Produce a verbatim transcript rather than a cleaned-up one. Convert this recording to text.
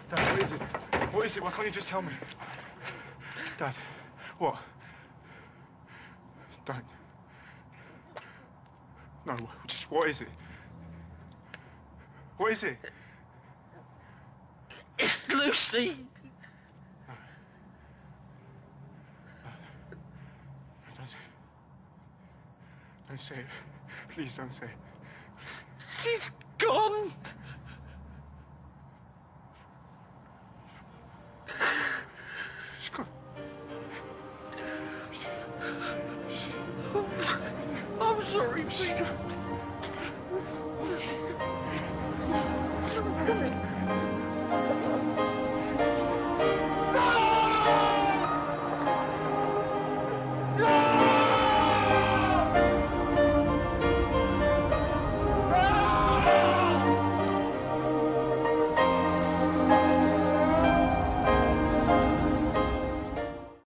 Dad, what is it? What is it? Why can't you just tell me? Dad, what? Don't. No, just what is it? What is it? It's Lucy. No. No. No, don't say it. Don't say it. Please don't say it. She's gone. She's gone. I'm sorry, Peter.